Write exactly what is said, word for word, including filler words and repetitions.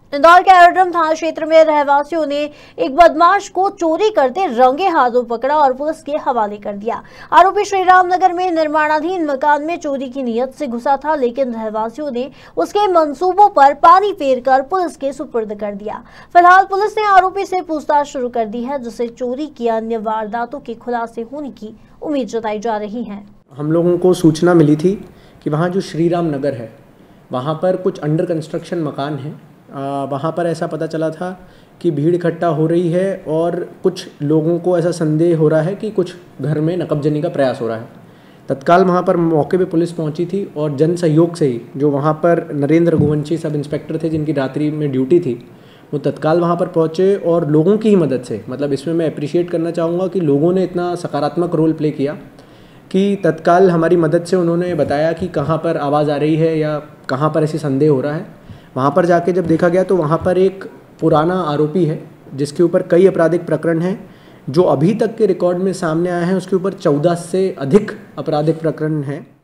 इंदौर के एरोड्रम थाना क्षेत्र में रहवासियों ने एक बदमाश को चोरी करते रंगे हाथों पकड़ा और पुलिस के हवाले कर दिया। आरोपी श्रीराम नगर में निर्माणाधीन मकान में चोरी की नीयत से घुसा था, लेकिन रहवासियों ने उसके मंसूबों पर पानी फेरकर पुलिस के सुपुर्द कर दिया। फिलहाल पुलिस ने आरोपी से पूछताछ शुरू कर दी है, जिससे चोरी की अन्य वारदातों के खुलासे होने की उम्मीद जताई जा रही है। हम लोगों को सूचना मिली थी कि वहाँ जो श्रीराम नगर है वहाँ पर कुछ अंडर कंस्ट्रक्शन मकान है। वहाँ पर ऐसा पता चला था कि भीड़ इकट्ठा हो रही है और कुछ लोगों को ऐसा संदेह हो रहा है कि कुछ घर में नकबजनी का प्रयास हो रहा है। तत्काल वहाँ पर मौके पे पुलिस पहुँची थी और जन सहयोग से ही जो वहाँ पर नरेंद्र रघुवंशी सब इंस्पेक्टर थे जिनकी रात्रि में ड्यूटी थी, वो तत्काल वहाँ पर पहुँचे और लोगों की ही मदद से, मतलब इसमें मैं अप्रिशिएट करना चाहूँगा कि लोगों ने इतना सकारात्मक रोल प्ले किया कि तत्काल हमारी मदद से उन्होंने बताया कि कहाँ पर आवाज़ आ रही है या कहाँ पर ऐसी संदेह हो रहा है। वहाँ पर जाके जब देखा गया तो वहाँ पर एक पुराना आरोपी है जिसके ऊपर कई आपराधिक प्रकरण हैं। जो अभी तक के रिकॉर्ड में सामने आए हैं उसके ऊपर चौदह से अधिक आपराधिक प्रकरण हैं।